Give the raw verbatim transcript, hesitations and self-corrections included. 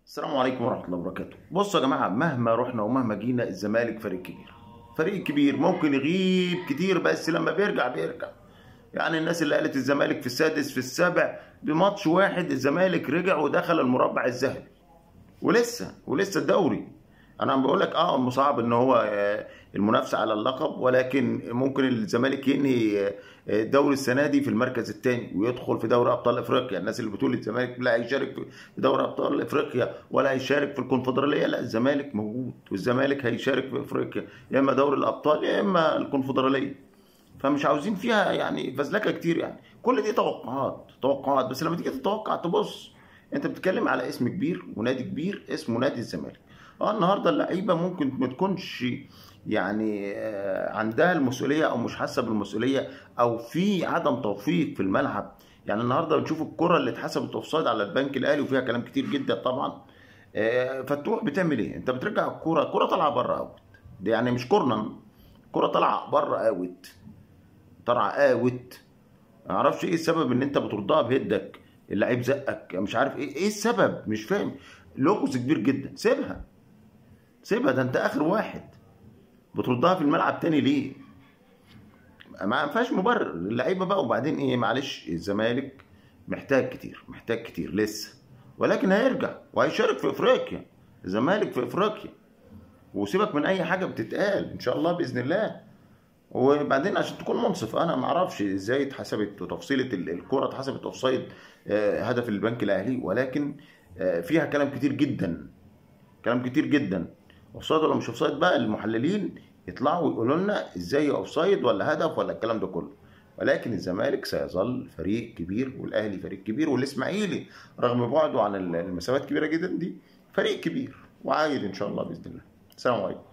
السلام عليكم ورحمة الله وبركاته. بصوا يا جماعة، مهما رحنا ومهما جينا الزمالك فريق كبير. فريق كبير ممكن يغيب كتير بس لما بيرجع بيرجع. يعني الناس اللي قالت الزمالك في السادس في السابع، بماتش واحد الزمالك رجع ودخل المربع الذهبي. ولسه ولسه الدوري. انا بقول لك اه صعب ان هو آه، المنافسه على اللقب، ولكن ممكن الزمالك ينهي آه، الدوري السنه دي في المركز الثاني ويدخل في دوري ابطال افريقيا. الناس اللي بتقول الزمالك لا هيشارك في دوري ابطال افريقيا ولا هيشارك في الكونفدراليه، لا الزمالك موجود والزمالك هيشارك في افريقيا، يا اما دوري الابطال يا اما الكونفدراليه. فمش عاوزين فيها يعني فزلكه كتير، يعني كل دي توقعات توقعات بس لما تيجي تتوقع تبص. انت بتتكلم على اسم كبير ونادي كبير اسمه نادي الزمالك. اه النهارده اللعيبه ممكن ما تكونش يعني آه، عندها المسؤوليه او مش حاسه بالمسؤوليه، او في عدم توفيق في الملعب. يعني النهارده بنشوف الكره اللي اتحسبت اوفسايد على البنك الاهلي وفيها كلام كتير جدا طبعا. آه، فتروح بتعمل ايه؟ انت بترجع الكره، الكره طالعه بره اوت. دي يعني مش كورنر، الكره طالعه بره اوت، طالعه اوت. ما اعرفش ايه السبب ان انت بتردها بهدك. اللعيب زقك مش عارف ايه ايه السبب، مش فاهم. لغز كبير جدا. سيبها سيبها، ده انت اخر واحد. بتردها في الملعب تاني ليه؟ ما فيهاش مبرر اللعيبه بقى. وبعدين ايه، معلش الزمالك محتاج كتير، محتاج كتير لسه، ولكن هيرجع وهيشارك في افريقيا. الزمالك في افريقيا، وسيبك من اي حاجه بتتقال ان شاء الله باذن الله. وبعدين عشان تكون منصف، انا ما اعرفش ازاي اتحسبت وتفصيله ال- الكره اتحسبت اوفسايد آه، هدف البنك الاهلي، ولكن آه، فيها كلام كتير جدا، كلام كتير جدا. اوفسايد ولا مش اوفسايد بقى المحللين يطلعوا ويقولوا لنا ازاي اوفسايد ولا هدف ولا الكلام ده كله. ولكن الزمالك سيظل فريق كبير، والاهلي فريق كبير، والاسماعيلي رغم بعده عن المسافات كبيره جدا دي فريق كبير وعايد ان شاء الله باذن الله. السلام عليكم.